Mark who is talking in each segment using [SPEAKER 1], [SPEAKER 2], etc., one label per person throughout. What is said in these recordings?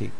[SPEAKER 1] ٹھیک.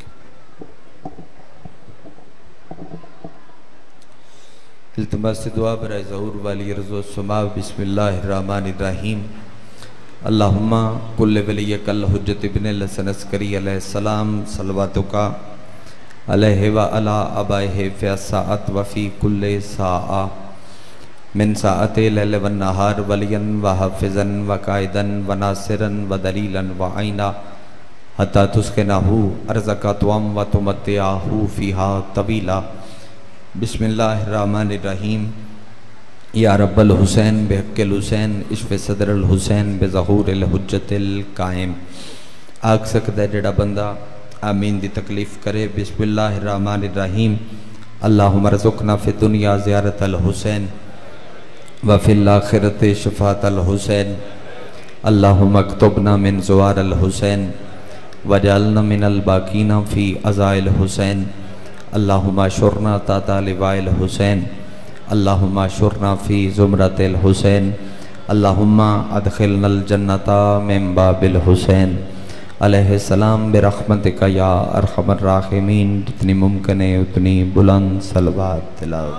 [SPEAKER 1] التماس دعا برائے ظہور والی رضا و سما. بسم اللہ الرحمن الرحیم. اللہم کل ولیک الحجت ابن الحسن عسکری علیہ السلام صلواتک علیہ و علی آبائہ فی الساعت و فی کل ساعہ من ساعت لیل و نہار ولیا و حافظا و قائدا و ناصرا و دلیلا و عینا حتی تسکنہ ارزق توام و تمتعہ فیہا طویلا. بسم اللہ الرحمن الرحیم. یا رب الحسین بحق الحسین اشف صدر الحسین بظہور الحجت القائم. آگ سکتا ہے جڑا بندہ آمین دی تکلیف کرے. بسم اللہ الرحمن الرحیم. اللہم رزقنا فی الدنیا زیارت الحسین وفی الاخرت شفاعت الحسین. اللہم اکتبنا من زوار الحسین وجعلنا من الباقین فی عزاء الحسین. اللہم شرنا تاتا لواء الحسین. اللہم شرنا فی زمرت الحسین. اللہم ادخلنا الجنت من باب الحسین علیہ السلام برحمتک یا ارحم الراحمین. جتنی ممکن ہے اتنی بلند صلوات تلاوت.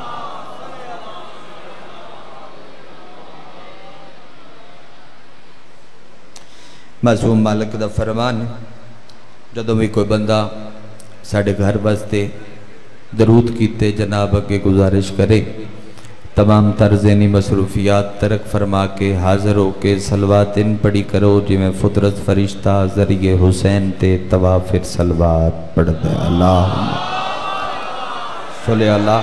[SPEAKER 1] معصوم مالک دا فرمان جدوں بھی کوئی بندہ ساڑھے گھر واسطے درود کیتے جناب اگے گزارش کرے تمام ترزینی مصروفیات ترک فرما کے حاضر ہو کے صلوات ان پڑھی کرو جی میں فطرت فرشتہ ذریعے حسین تے توافر صلوات پڑھ دے. اللہم صلی اللہ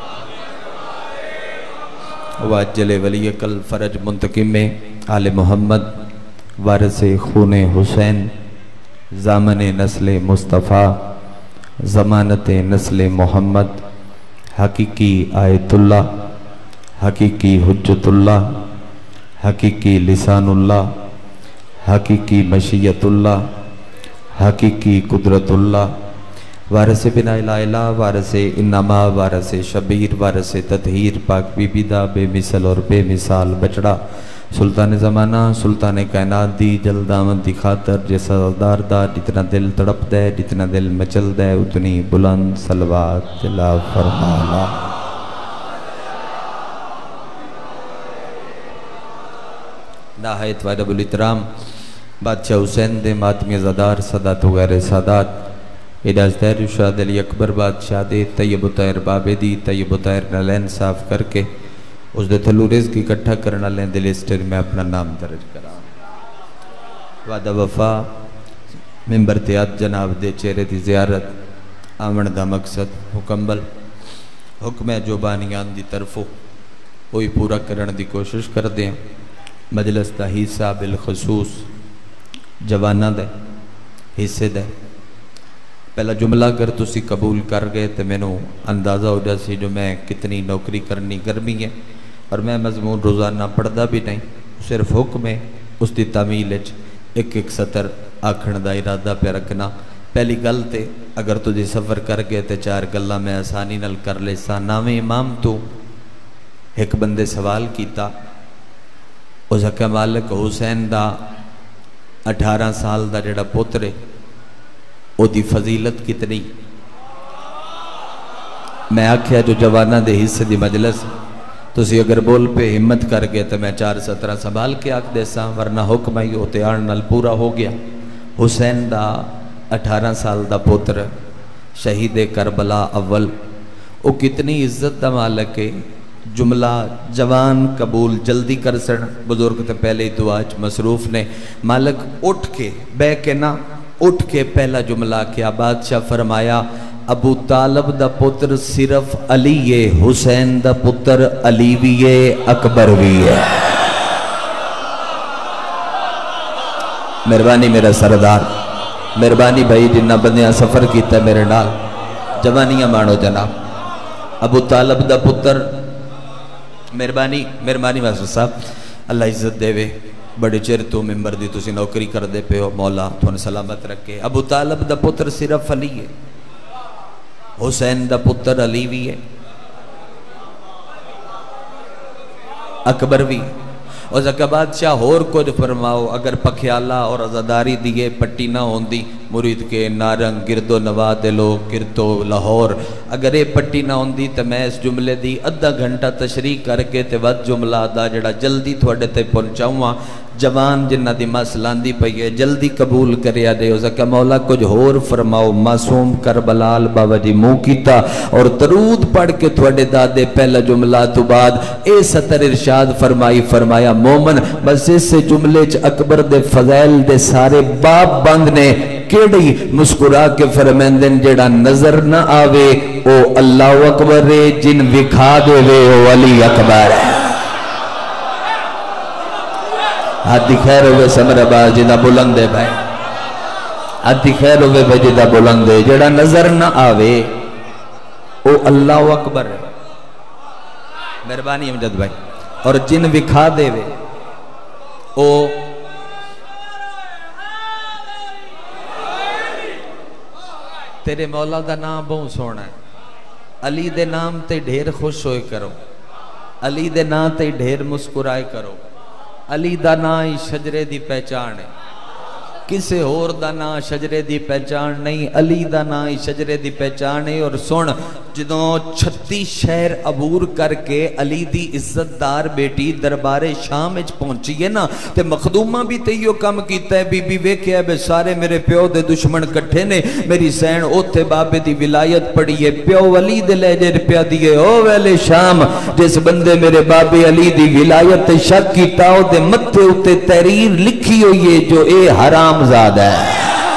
[SPEAKER 1] واجل ولیک الفرج منتقم آل محمد وارث خون حسین زامن نسل مصطفیٰ ضمانت نسل محمد حقیقی آیت اللہ حقیقی حجت اللہ حقیقی لسان اللہ حقیقی مشیت اللہ حقیقی قدرت اللہ وارث بنا الہ وارث انما وارث شبیر وارث تطہیر پاک بی بی دا بے مثل اور بے مثال بچڑا سلطان زمانہ سلطان کائنات دی جلد آمد دی خاطر جیسا دار دا جتنا دل تڑپ دے جتنا دل مچل دے اتنی بلند صلوات تلا فرمانا. نہایت وارب الاحترام بادشاہ حسین دے ماتمی زدار صدات وغیر سادات اجاز تیر شاد علی اکبر بادشاہ دے طیب و طاہر بابے دی طیب و طاہر نلین صاف کر کے اس دے تھلو رزق اکٹھا کرنا لیں دل اسٹر میں اپنا نام درج کرا. وعدہ وفا ممبر تیاد جناب دے چہرے دی زیارت آمن دا مقصد مکمل حکم جو بانیان دی طرفوں وہی پورا کرن دی کوشش کر دیں. مجلس دا حصہ بالخصوص جوانہ دے حصے دے پہلا جملہ اگر تسی قبول کر گئے تو میں نو اندازہ ہو جا سی جو میں کتنی نوکری کرنی گرمی ہے اور میں مضمون روزانہ پڑھدا بھی نہیں صرف حکم ہے اس دی تعمیل ایک ایک سطر آکھن دا ارادہ پہ رکھنا. پہلی گل تے اگر تجھے سفر کر گئے تے چار گلہ میں آسانی نل کر لے سا. نامی امام تو ایک بندے سوال کیتا اس حق مالک حسین دا 18 سال دا جڑا پوترے او دی فضیلت کتنی. میں آکھیا جو جوانہ دے حصے دی مجلس تو اسی اگر بول پہ ہمت کر گئے تو میں 4-17 سنبھال کے آکھ دے سا ورنہ حکم ہی ہوتے آن نل پورا ہو گیا. حسین دا 18 سال دا پوتر شہید کربلا اول او کتنی عزت دا مالک ہے. جملہ جوان قبول جلدی کر سن بزرگ تے پہلے دعاچ مصروف نے مالک اٹھ کے بے کے نا اٹھ کے پہلا جملہ کیا بادشاہ فرمایا ابو طالب دا پتر صرف علی ہے حسین دا پتر علی بھی ہے اکبر بھی ہے. مہربانی میرا سردار مہربانی بھائی جنہ بندیاں سفر کیتا ہے میرے نال جوانیاں مانو جناب. ابو طالب دا پتر مہربانی ماسٹر صاحب اللہ عزت دے وے بڑے چیر تو ممبر دی تسی نوکری کر دے پہ ہو مولا تھوڑا سلامت رکھے. ابو طالب دا پتر صرف علی ہے حسین دا پتر علی بھی ہے اکبر بھی. اس کا بادشاہ اور کچھ فرماؤ، اگر پکھیالا اور عزاداری دیئے پٹی نہ ہوندی مرید کے نارنگ گردو نواد لو گردو لاہور، اگر یہ پٹی نہ ہوندی تو میں اس جملے دی ادھا گھنٹہ تشریح کر کے تے ود جملہ دا جڑا جلدی تھوڑے تے پہنچاؤں جوان جنہ دی مسلاندی پئی ہے جلدی قبول کریا دے۔ اس کا مولا کچھ اور فرماؤ، معصوم کربلال بابا جی منہ کیتا اور درود پڑھ کے تھوڑے دادے پہلا جملہ تو بعد اے سطر ارشاد فرمایا مومن بس اس سے جملے چ اکبر دے فضائل دے سارے باب بند نے، کیڑی مسکرا کے فرمیندن جیڑا نظر نہ آوے او اللہ اکبر جن وکھا دے وے او علی اکبر ہے۔ ہاتھی خیر ہوئے سمر باز جدہ بلندے بھائی، ہاتھی خیر ہوئے بھائی جدہ بلندے، جڑا نظر نہ آوے او اللہ اکبر ہے۔ مہربانی امجد بھائی، اور جن وکھا دے وے او تیرے مولا دا نام بہت سونا ہے، علی دے نام تے ڈھیر خوش ہوئے کرو، علی دے نام تے ڈھیر مسکرائے کرو، علی دا نام شجرے دی پہچان ہے، کسے اور دا نام شجرے دی پہچان نہیں، علی دا نام شجرے دی پہچان ہے۔ اور سن جدوں 36 شہر عبور کر کے علی دی عزت دار بیٹی دربار شام اچ پہنچی ہے نا تے مخدومہ بھی تیو کم کیتا ہے، بی بی ویکھیا ہے بے سارے میرے پیو دے دشمن کٹھے نے، میری سین اوتھے بابے دی ولایت پڑی ہے، پیو علی دے لہجے رپیا دیئے او ویلے شام جس بندے میرے بابے علی دی ولایت شک کیتا او دے متھے اتے تحریر لکھی ہوئی ہے جو اے حرام زادہ ہے۔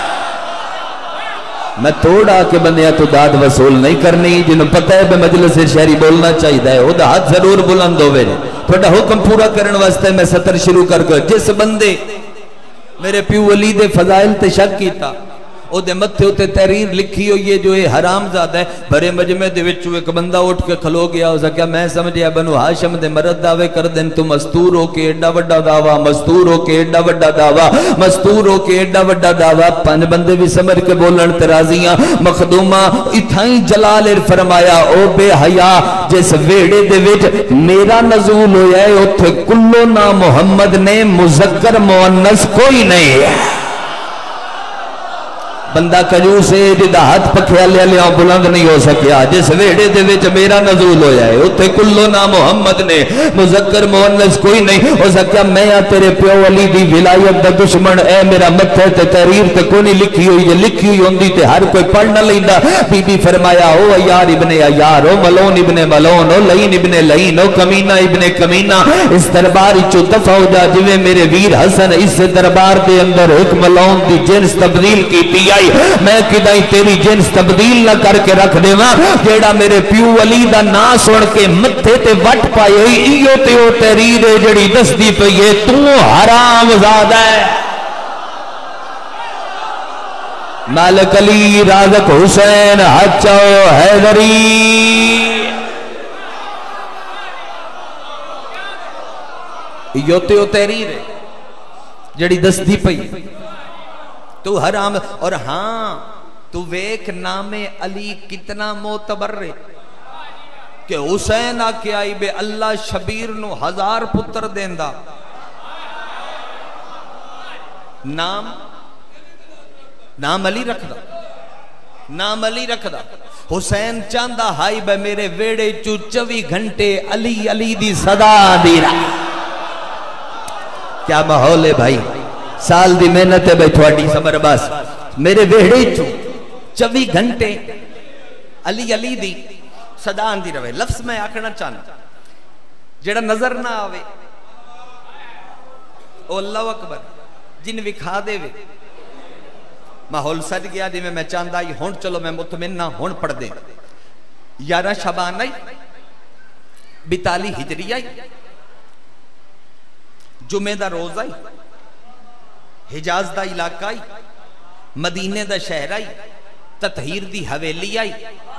[SPEAKER 1] میں توڑا کے بندیاں تو داد وصول نہیں کرنی، جنہوں پتہ ہے بے مجلس شہری بولنا چاہیے ہے، وہ دا ہاتھ ضرور بلند ہوئے تھوڑا حکم پورا کرن واسطے میں سطر شروع کر کے جس بندے میرے پیو علی دے فضائل تے شک کیتا او دے متھے ہوتے تحریر لکھی ہوئی ہے جو یہ حرام زادہ ہے۔ بھرے مجمع دے وچوں ایک بندہ اٹھ کے کھلو گیا، ہو سکیا میں سمجھیا بنو ہاشم دے مرد دعوے کر دیں تو مستور ہو کے ایڈا وڈا دعویٰ، مستور ہو کے ایڈا وڈا دعویٰ، مستور ہو کے ایڈا وڈا دعویٰ، پانچ بندے بھی سمجھ کے بولن ترازیاں مخدومہ اتھائیں جلال فرمایا او بے حیا جس ویڑے دے وچ میرا نزول ہویا ہے اتھے کلو نا محمد نے مذکر مؤنث کوئی نہیں ہے۔ بندہ کنجوس ہے جدہ ہاتھ پکھیا لیا لیا بلند نہیں ہو سکیا، جس ویڑے دے وچ میرا نزول ہویا ہے اتھے کلو نا محمد نے مذکر مؤنث کوئی نہیں ہو سکیا۔ میں تیرے پیو علی دی ولایت دا دشمن اے میرا متھے تے تحریر تے کوئی نہیں لکھی ہوئی ہے، لکھی ہوئی ہوندی تے ہر کوئی پڑھ نہ لیندا۔ بی بی فرمایا او عیار ابن عیار، او ملون ابن ملون، او لین ابن لین، او کمینہ ابن کمینہ، اس دربار چو دفع ہو جا جویں میرے ویر حسن اس دربار دے اندر ایک ملون دی جنس تبدیل کی آئی، میں کدائیں تیری جنس تبدیل نہ کر کے رکھ دے ماں جیڑا میرے پیو علی دا نا سن کے متھے تے وٹ پائے ہوئی ایو تے او تحریر جڑی دس دی پئیے تو حرام زادہ ہے۔ مالک علی رازق حسین حچو حیدری ایو تے او تحریر ہے جڑی دس دی پئی تو حرام۔ اور ہاں تو ویک نام علی کتنا معتبر ہے کہ حسین آکے آئی بے اللہ شبیر نو 1000 پتر دیندہ، نام علی رکھ دا، نام علی رکھ دا۔ حسین چاندہ ہائی بے میرے ویڑے 24 گھنٹے علی علی دی صدا دی رہا۔ کیا ماحول ہے بھائی، سال دی محنت ہے بھائی تھوڑی سمر باس، میرے ویڑے 24 گھنٹے علی علی دی صدا آندی رہے۔ لفظ میں آکھنا چاہنا جیڑا نظر نہ آوے او اللہ اکبر جن وکھا دے وے ماحول سج گیا جی میں چاندہ آئی ہون چلو میں مطمئن نہ ہون پڑھ دیں 11 شعبان آئی 42 ہجری آئی جمعہ دا روز آئی حجاز دا علاقہ آئی مدینے دا شہر آئی تطہیر دی حویلی آئی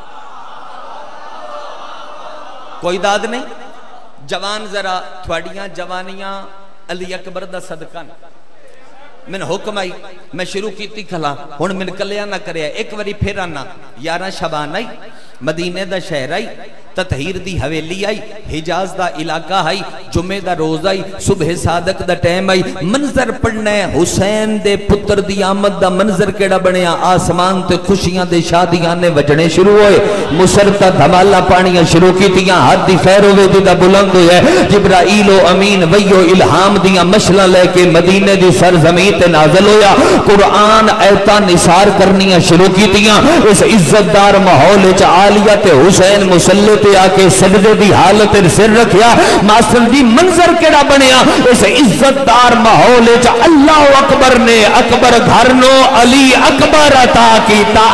[SPEAKER 1] کوئی داد نہیں جوان ذرا تھوڑیاں جوانیاں علی اکبر دا صدقان میں نے حکم آئی میں شروع کیتی کھلا ہون من کلیا نہ کریا ایک وری پھر آنا 11 شعبان آئی مدینے دا شہر آئی تطہیر دی حویلی آئی، حجاز دا علاقہ آئی، جمعہ دا روز آئی، صبح صادق دا ٹائم آئی، منظر پڑھنا ہے حسین دے پتر دی آمد دا منظر کیڑا بنیا، آسمان تے خوشیاں دے شادیاں نے وجنے شروع ہوئے، مسرتا دھمالا پانیاں شروع کی تیاں، حد دی خیر ہوئے دی دا بلند ہوئے، جبرائیل و امین ویو الہام دیاں مشلہ لے کے مدینے دی سرزمین تے نازل ہویا، قرآن ایتا نثار کرنیاں شروع کی تیاں، اس عزت دار ماحول عالیت حسین مسلط آکے سجدے دی حالت سر رکھیا، ماسٹر دی منظر کیڑا بنیا، اس عزت دار ماحول اللہ اکبر نے اکبر گھر نو علی اکبر عطا کیتا۔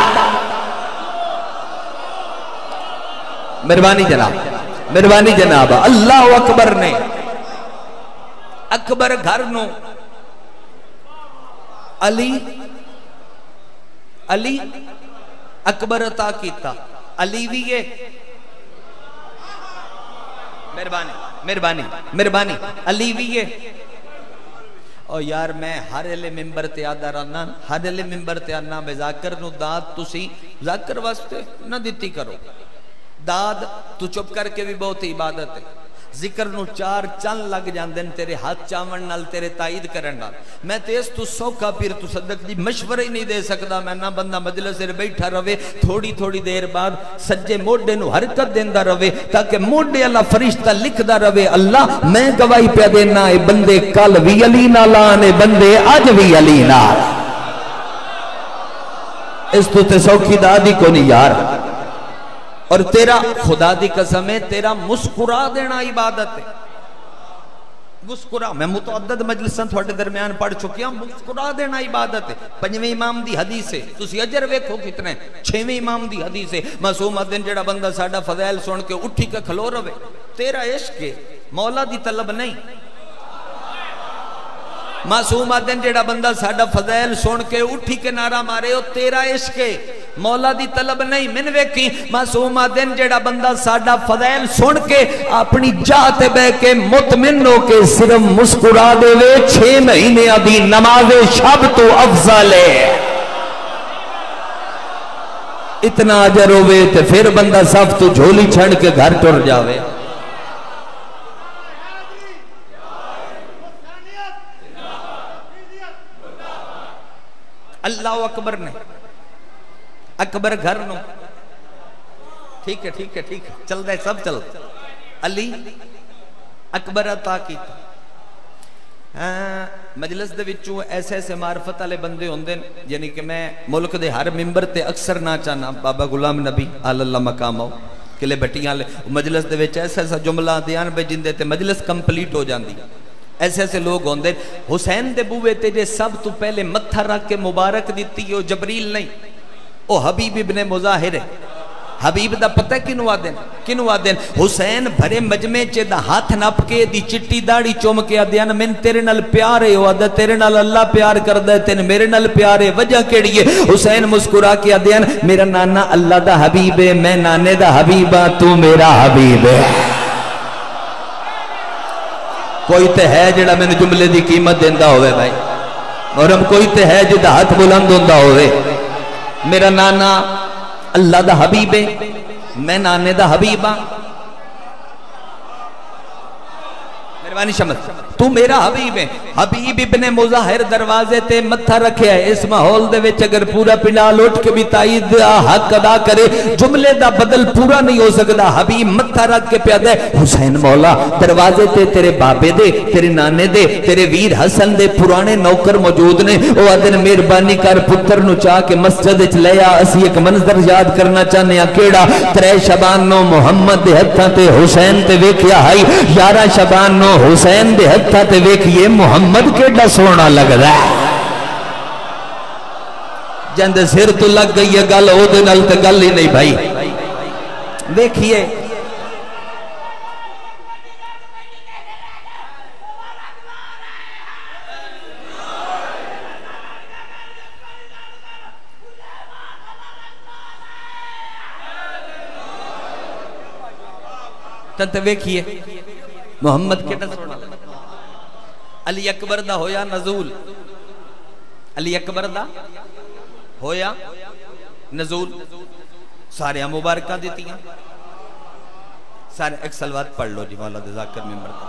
[SPEAKER 1] مہربانی جناب، مہربانی جناب، اللہ اکبر نے اکبر گھر نو علی اکبر عطا کیتا۔ علی بھی ہے، مہربانی مہربانی مہربانی، علی بھی ہے۔ اور یار میں ہر علی ممبر تے آدھا رہنا، ہر علی ممبر تے آنا میں ذاکر نو داد تسی ذاکر واسطے نہ دیتی کرو، داد تو چپ کر کے بھی بہت عبادت ہے، ذکر نو چار چن لگ جاندن تیرے ہاتھ چاون نال تیرے تائید کرن نال، میں تیس تو سوکھا پیر تو صدق دی مشورہ ہی نہیں دے سکدا، میں نہ بندہ مجلس سے بیٹھا روے، تھوڑی تھوڑی دیر بعد سجے موڈے نو حرکت دیندہ روے تاکہ موڈے اللہ فرشتہ لکھدا روے، اللہ میں گواہی پہ دینا اے بندے کل بھی علی نالان، اے بندے آج بھی علی نال، اس تو تے سوکھی دادی کو نہیں یار۔ اور تیرا خدا دی قسم ہے تیرا مسکرا دینا عبادت ہے، مسکرا، میں متعدد مجلساں تھوڑے درمیان پڑھ چکی ہوں، مسکرا دینا عبادت ہے۔ پنجویں امام دی حدیث ہے، تسی اجر ویکھو کتنے، چھویں امام دی حدیث ہے، معصوم الدین جڑا بندہ ساڈا فضائل سن کے اٹھی کے کھلو روے، تیرا عشق ہے، مولا دی طلب نہیں۔ معصوم الدین جڑا بندہ ساڈا فضائل سن کے اٹھی کے نعرہ مارے، او تیرا عشق ہے، مولا دی طلب نہیں۔ من ویکھی معصوم الدین جڑا بندہ ساڈا فضائل سن کے اپنی جاتے بے کے مطمئن ہو کے صرف مسکرا دے وے، 6 مہینے دی نماز شب تو افضل ہے، اتنا اجر ہوئے تے پھر بندہ صف تو جھولی چھڑ کے گھر ٹر جاوے۔ اللہ اکبر نے اکبر گھر نو، ٹھیک ہے ٹھیک ہے ٹھیک ہے، چل دے سب چل، علی اکبر عطا کیتا۔ مجلس دے وچوں ایسے ایسے معرفت والے بندے ہوندے، یعنی کہ میں ملک دے ہر ممبر تے اکثر نہ چاہنا بابا غلام نبی آل اللہ مقامو قلعے بٹیاں والے مجلس دے وچ ایسا ایسا جملہ دیان بے جندے تے مجلس کمپلیٹ ہو جاندی، ایسے ایسے لوگ ہوندے۔ حسین دے بوے تے جے سب تو پہلے متھا رکھ کے مبارک دیتی او جبریل نہیں، او حبیب ابن مظاہر ہے۔ حبیب دا پتہ کنو آدین حسین بھرے مجمع چے دا ہاتھ نپ کے دی چٹی داڑی چوم کے آدیان من تیرے نال پیار ہے، او آدھا تیرے نال اللہ پیار کردہ ہے، تین میرے نال پیار ہے، وجہ کیڑی ہے؟ حسین مسکرا کے آدیان میرا نانا اللہ دا حبیب ہے، میں نانے دا حبیبہ، تو میرا حبیب ہے۔ کوئی تے ہے جڑا میں نے جملے دی قیمت دیندہ ہوئے بھائی، اور ہم کوئی تے ہے جڑا ہاتھ بلند ہوندہ ہوئے، میرا نانا اللہ دا حبیب ہے، میں نانے دا حبیب ہاں، مہربانی شمس تو میرا حبیب ہے۔ حبیب ابن مظاہر دروازے تے متھا رکھے ہے، اس ماحول دے وچ اگر پورا پنڈال اٹھ کے بھی تائید حق ادا کرے جملے دا بدل پورا نہیں ہو سکتا۔ حبیب متھا رکھ کے پیادہ ہے، حسین مولا دروازے تے تیرے بابے دے، تیرے نانے دے، تیرے ویر حسن دے پرانے نوکر موجود نے، او آدھن مہربانی کر پتر نو چاہ کے مسجد وچ لیا، اسی ایک منظر یاد کرنا چاہنے ہیں، کیڑا 3 شعبان نو محمد دے ہتھاں تے حسین تے ویکھیا ہائی، 11 شعبان نو حسین دے ہتھاں تے ویکھیے محمد کیڑا سونا لگ رہا ہے، جند سر تو لگ گئی ہے گل او دے نال تے گل ہی نہیں بھائی، دیکھیے تنتے ویکھیے محمد کیڑا سونا لگ رہا ہے۔ علی اکبر دا ہویا نزول، علی اکبر دا ہویا نزول، سارے مبارکہ دیتی ہیں، سارے ایک سلوات پڑھ لو جی مولا دے ذاکر ممبر کا.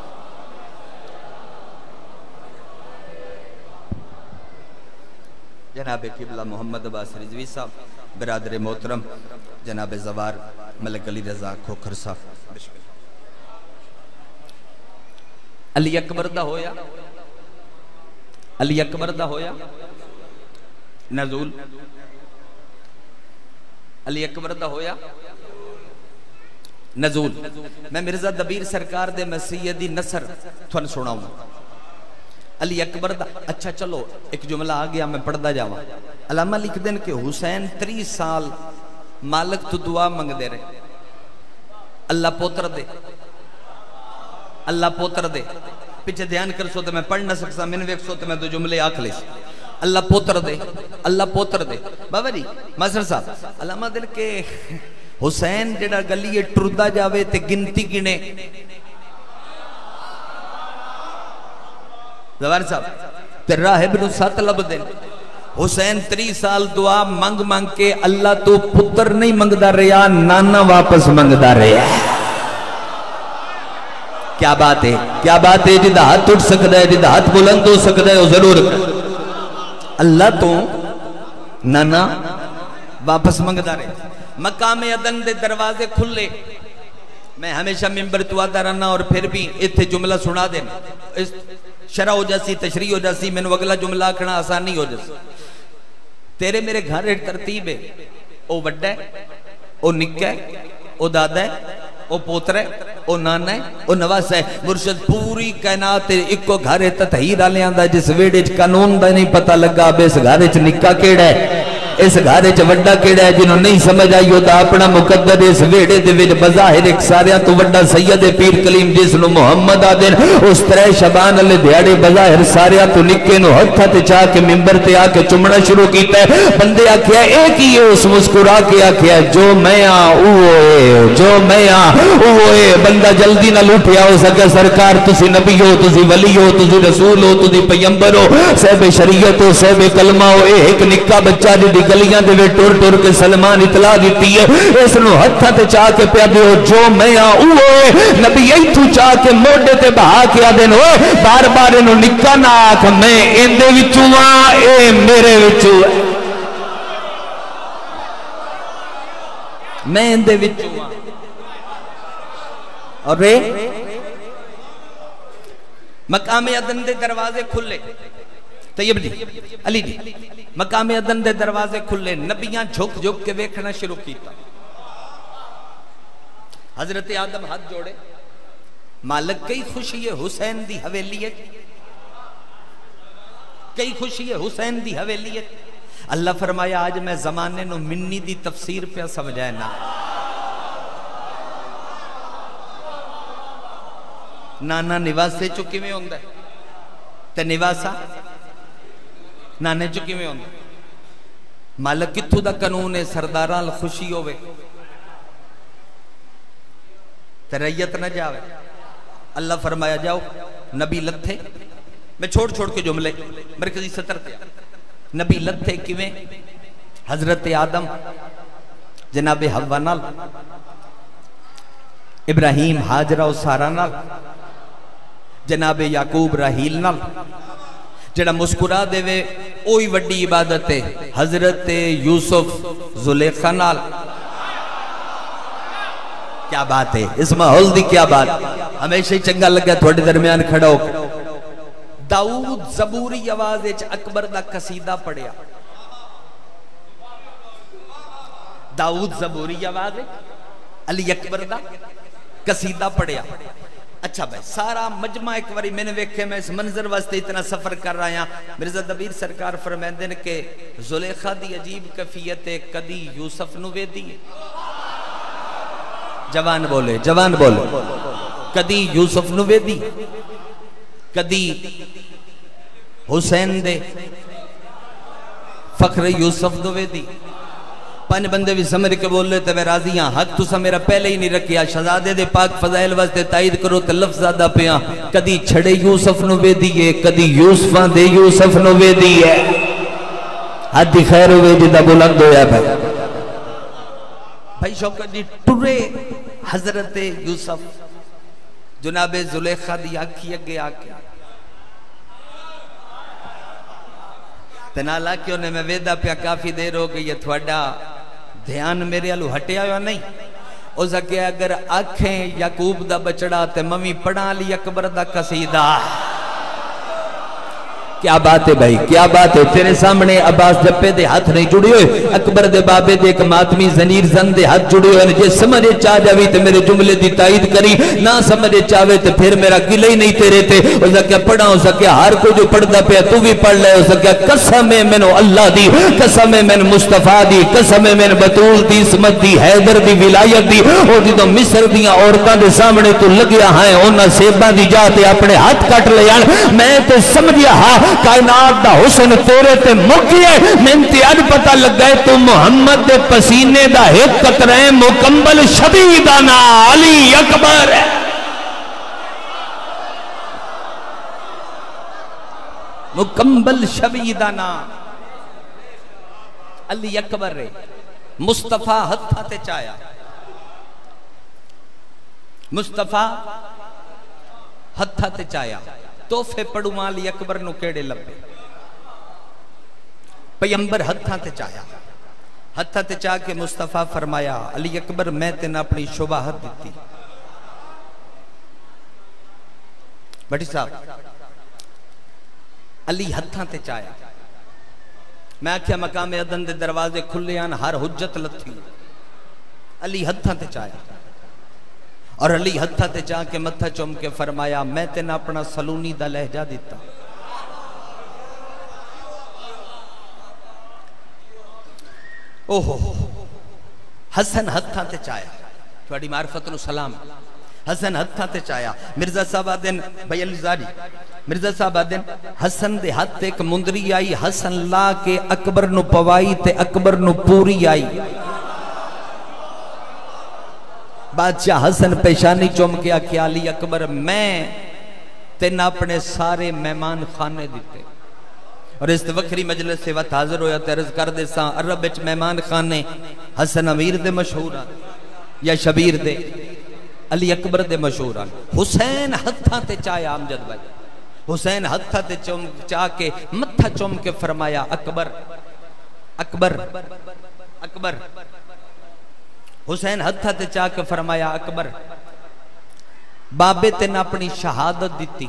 [SPEAKER 1] جناب قبلہ محمد عباس رضوی صاحب، برادر محترم جناب زوار ملک علی رضا کھوکھر صاحب. علی اکبر دا ہویا، علی اکبر دا ہویا نزول، علی اکبر دا ہویا نزول. میں مرزا دبیر سرکار دے مسیح دی نصر تھوڑا سنا ہوں. علی اکبر دا اچھا چلو ایک جملہ آگیا میں پڑھ دا جاؤں. علامہ لکھ دیں کہ حسین 30 سال مالک تو دعا منگ دے رہے، اللہ پوتر دے، اللہ پوتر دے. پیچھے دھیان کر سو تو میں پڑھ نہ سکتا، میں نے ویک سو تو میں دو جملے آکھ لے سی. اللہ پوتر دے، اللہ پوتر دے. بابا جی ماسٹر صاحب علامہ دل کے حسین جڑا گلی ٹردا جاوے تے گنتی گنے. زوار صاحب تے راہب نو 7 لب دے. حسین 30 سال دعا منگ منگ کے اللہ تو پتر نہیں منگدا رہا، نانا واپس منگدا رہا. کیا بات ہے، کیا بات ہے. جدہ ہاتھ اٹھ سکتا ہے، جدہ ہاتھ بلند ہو سکتا ہے وہ ضرور اللہ تو نانا واپس منگدا رہا. مقام عدن دے دروازے کھلے. میں ہمیشہ ممبر تو آدھا رہنا اور پھر بھی اتھے جملہ سنا دینا، شرح ہو جاسی، تشریح ہو جاسی، میں نے اگلا جملہ آکھنا آسانی ہو جاسی. تیرے میرے گھر ایک ترتیب ہے، او وڈا ہے، او نکا ہے، او دادا ہے، او پوتر ہے، او نانا ہے، او نواس ہے. مرشد پوری کائنات ایک کو گھر تطہیر آلے آندہ جس ویڈے چ قانون دا نہیں پتہ لگا اب اس گھر چ نکا کیڑا ہے، اس گھر چ وڈا کیڑا ہے. جنہوں نہیں سمجھ آئی ہوتا اپنا مقدر اس ویڑے دے وچ بظاہر ایک ساریاں تو وڈا سید پیر کلیم جس نو محمد آدن اس 3 شبان والے دیہاڑے بظاہر ساریاں تو نکے نو ہتھاں تے چا کے منبر تے آ کے چومنا شروع کیتا ہے. بندے آکھیا ایک ہی ہے، اس مسکرا کے آکھیا جو میں ہاں اوے، جو میں ہاں اوے. بندہ جلدی نہ اٹھیا ہو سکے سرکار تسی نبی ہو، تسی ولی ہو، تسی رسول ہو، تسی پیغمبر ہو، صاحب شریعت ہو، صاحب کلمہ ہو. ایک نکا بچہ دی گلیاں دے وچ ٹر ٹر کے سلمان اطلاع دیتی ہے، اس نو ہتھاں تے چا کے پیا دیو جو میں ہاں اوے. نبی ایتھوں چا کے موڈے تے بہا کے آدن اوے بار بار انہوں نکا نہ آکھ میں ایندے وچوں ہاں اے میرے وچوں ہے، میں ایندے وچوں ہاں. اور رے مقام عدن دے دروازے کھلے. طیب جی علی جی مقام عدن دے دروازے کھلے. نبیاں جھک جھک کے ویکھنا شروع کیتا. حضرت آدم ہاتھ جوڑے، مالک کئی خوشی ہے حسین دی حویلی ہے، کئی خوشی ہے حسین دی حویلی ہے. اللہ فرمایا آج میں زمانے نو منی دی تفسیر پہ سمجھائے نا. نانا نواسے چکی میں ہوندہ ہے تے نواسا نانے چکی میں ہوندہ. مالک کتھو دا قانون ہے سرداران خوشی ہوئے تے ریت نہ جاوے. اللہ فرمایا جاؤ نبی لتھے، میں چھوڑ چھوڑ کے جملے مرکزی سطر تے. نبی لتھے کیویں؟ حضرت آدم جناب حوا نال، ابراہیم حاجرہ و سارا نال، جناب یعقوب راہیل نال. جڑا مسکرا دے وے اوہی وڈی عبادت ہے. حضرت یوسف زلیخا نال. کیا بات ہے اس ماحول دی، کیا بات. ہمیشہ ہی چنگا لگا تھوڑے درمیان کھڑا ہو. داؤد زبوری آواز اچ اکبر دا قصیدہ پڑھیا. داؤد زبوری آواز علی اکبر دا قصیدہ پڑھیا. اچھا بھائی سارا مجمع ایک باری میں نے ویکھے، میں اس منظر واسطے اتنا سفر کر رہا ہاں. مرزا دبیر سرکار فرمائندے نے کہ زلیخا دی عجیب کیفیت ہے، کدی یوسف نو ویدی ہے. جوان بولے، جوان بولے. کدی یوسف نو ویدی، کدی حسین دے فخر یوسف نو ویدی. 5 بندے بھی سمجھ کے بول لے تے میں راضی ہاں. حق تو سا میرا پہلے ہی نہیں رکھیا. شہزادے دے پاک فضائل واسطے تائید کرو تے لفظ زیادہ پیاں. کدی چھڑے یوسف نو وے دیئے، کدی یوسفاں دے یوسف نو وے دیئے. حد دی خیر ہوئے جدہ بلند ہویا بھائی. بھائی شوکت جی ٹرے حضرت یوسف جناب زلیخا دی آکھی اگے آکے تنالا کیوں نے میں ویدہ پیا کافی دیر ہو گئی ہے تھوڑا دھیان میرے علو ہٹیا ہوا نہیں او سکے اگر آنکھیں یعقوب دا بچڑا تے ممی پڑھا لی اکبر دا قصیدہ کیا بات ہے بھائی کیا بات ہے تیرے سامنے عباس جپے دے ہاتھ نہیں جڑے ہوئے اکبر دے بابے دے ایک ماتمی زنیر زن دے ہاتھ جڑے ہوئے جے سمجھے چاہ جاوی تے میرے جملے دی تائید کری نہ سمجھے چاہوے تے پھر میرا گلے ہی نہیں تیرے تے ہو سکیا پڑھا ہو سکیا ہر کو جو پڑھ دا پیا تو بھی پڑھ لے ہو سکیا قسم میں اللہ دی قسم میں مصطفیٰ دی قسم میں بطول دی اسمت دی حیدر دی ولایت دی او دی تو مصر دیاں عورتاں دے سامنے تو لگیا ہیں اونا سیباں دی جاتے اپنے ہاتھ کٹ لے میں تے سمجھیا ہاں کائنات دا حسن تیرے تے مکی ہے میں انتیاج پتہ لگ گئے تو محمد دے پسینے دا ایک قطرہ مکمل شبیدانہ علی اکبر ہے مکمل شبیدانہ علی اکبر ہے مصطفیٰ ہتھا تے چایا مصطفیٰ ہتھا تے چایا توفے پڑھو علی اکبر نو کیڑے لبے پیمبر ہتھاں تے چایا ہتھاں تے چاہ کے مصطفیٰ فرمایا علی اکبر میں تینا اپنی شباہت دیتی بڑی صاحب علی ہتھاں تے چایا میں آکھیا مقام عدن دے دروازے کھلے آن ہر حجت لتھی علی ہتھاں تے چایا اور علی ہتھا تے چاہ کے متھا چوم کے فرمایا میں تینا اپنا سلونی دا لہجہ دیتا اوہو حسن ہتھا تے چایا تھوڑی معرفت نو سلام حسن ہتھا تے چایا مرزا صاحب آدن بھائی علی زاری مرزا صاحب آدن حسن دے ہاتھ ایک مندری آئی حسن لا کے اکبر نو پوائی تے اکبر نو پوری آئی بادشاہ حسن پیشانی چوم کے آکیا علی اکبر میں تینا اپنے سارے مہمان خانے دیتے اور اس وکری مجلس سے وقت حاضر ہویا تیرز کر دے ساں عرب اچ مہمان خانے حسن امیر دے مشہور آن یا شبیر دے علی اکبر دے مشہور آن حسین ہتھاں تے چایا امجد بھائی حسین ہتھاں تے چاہ کے متھا چوم کے فرمایا اکبر اکبر اکبر حسین ہتھاں تے چاہ کے فرمایا اکبر بابے تینا اپنی شہادت دیتی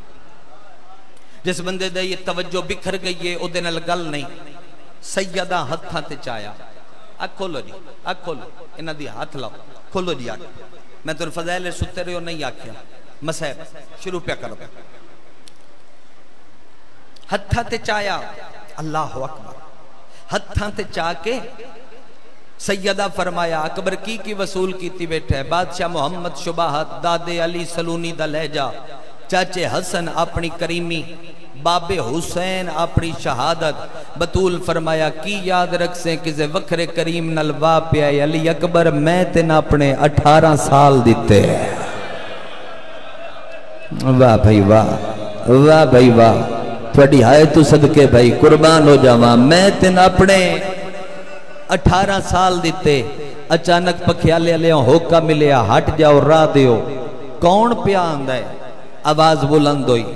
[SPEAKER 1] جس بندے دے یہ توجہ بکھر گئی ہے او دے نال گل نہیں سیدہ ہتھاں تے چایا اک کھولو جی اک کھولو انہاں دی ہاتھ لاؤ کھولو جی آکھ میں تو فضائل ستے رہے ہو نہیں آکھیا مسائب شروع پہ کرو ہتھاں تے چایا اللہ اکبر ہتھاں تے چاہ کے سیدہ فرمایا اکبر کی وصول کیتی بیٹھے ہے بادشاہ محمد شباہت دادے علی سلونی دا لہجہ چاچے حسن اپنی کریمی بابے حسین اپنی شہادت بطول فرمایا کی یاد رکھ سے کسے وکھرے کریم نلوا پہ آئے علی اکبر میں تینا اپنے 18 سال دیتے ہیں واہ بھائی واہ بھائی واہ تھوڑی آئے تو صدقے بھائی قربان ہو جاواں میں تینا اپنے 18 سال دیتے اچانک پکھیالے لے ہوکا ملیا ہٹ جاؤ راہ دیو کون پیا آندہ ہے آواز بلند ہوئی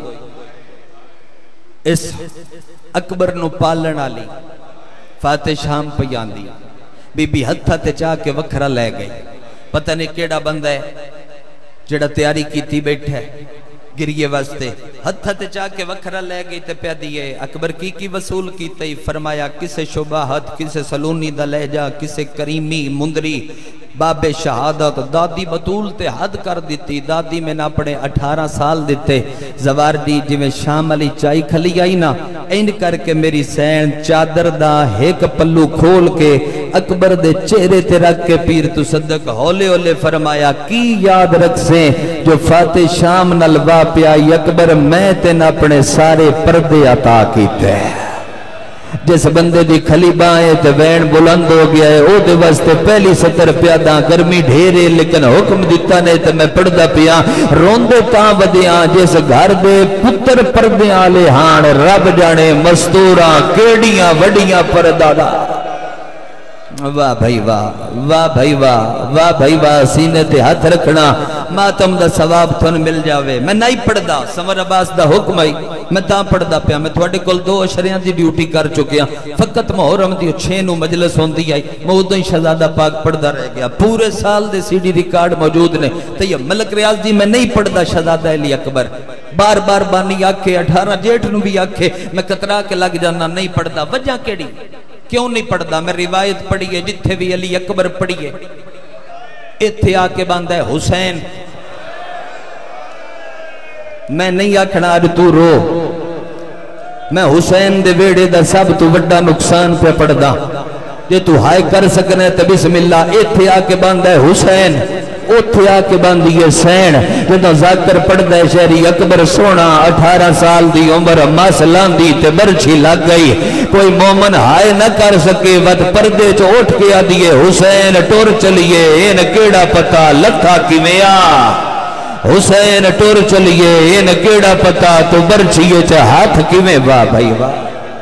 [SPEAKER 1] اس اکبر نو پالن آلی فاتح شام پیاندی بی بی ہتھا تے چاہ کے وکھرا لے گئی پتہ نہیں کیڑا بندہ ہے جڑا تیاری کیتی بیٹھے گریے واسطے ہتھا تے چاہ کے وکھرا لے گئی تے پیا دیئے اکبر کی وصول کیتے فرمایا کسے شباہت کسے سلونی دا لہجہ کسے کریمی مندری باب شہادت دادی بطول تے حد کر دیتی دادی میں نہ پڑے 18 سال دیتے زوار دی جی میں شام علی چائی کھلی آئی نا این کر کے میری سین چادر دا ایک پلو کھول کے اکبر دے چہرے تے رکھ کے پیر تو صدق ہولے ہولے فرمایا کی یاد رکھ سے جو فاتح شام نلوا پیا اکبر میں تے نہ اپنے سارے پردے عطا کیتے ہیں جس بندے دی کھلی بائیں تے وین بلند ہو گیا ہے او دے واسطے پہلی سطر پیاداں گرمی ڈھیرے لیکن حکم دیتا نے تے میں پڑھدا پیا روندے تاں ودیاں جس گھر دے پتر پردیاں آلے ہان رب جانے مستوراں کیڑیاں وڈیاں پردادا واہ بھائی واہ، واہ بھائی واہ، واہ بھائی واہ، سینے تے ہاتھ رکھنا ماتم دا ثواب تھن مل جاوے۔ میں نہیں پڑھدا، سمر عباس دا حکم آئی میں تاں پڑھدا پیا، میں تھوڑے کل 2 اشریاں دی ڈیوٹی کر چکیا، فقط محرم دی 6 نو مجلس ہوندی آئی، میں ادھوں ہی شہزادہ پاک پڑھدا رہ گیا، پورے سال دے CD ریکارڈ موجود نے۔ تو یہ ملک ریاض دی میں نہیں پڑھدا شہزادہ علی اکبر، بار بار بانی آکھے 18 جیٹھ نو بھی آکھے، میں کترا کے لگ جانا نہیں پڑھدا۔ وجہ کیڑی کیوں نہیں پڑھدا؟ میں روایت پڑھیے جتھے بھی علی اکبر پڑھیے ایتھے آ کے باندھا ہے حسین۔ میں نہیں آکھنا اج تو رو، میں حسین دے ویڑے دا سب تو بڑا نقصان پہ پڑھدا، جے تو ہائے کر سکنے تے بسم اللہ۔ ایتھے آ کے باندھا ہے حسین، اوتھے آ کے باندھی ہے سین۔ جدو ذاکر پڑھدا ہے شہری اکبر سونا 18 سال دی عمر مس لاندی تے برچھی لگ گئی، کوئی مومن ہائے نہ کر سکے، ود پردے چ اٹھ کے آدھیے حسین ٹور چلیے، این کیڑا پتا لتھا کیویں حسین ٹور چلیے، این کیڑا پتا تو برچھیے چ ہاتھ کیویں۔ واہ بھائی واہ،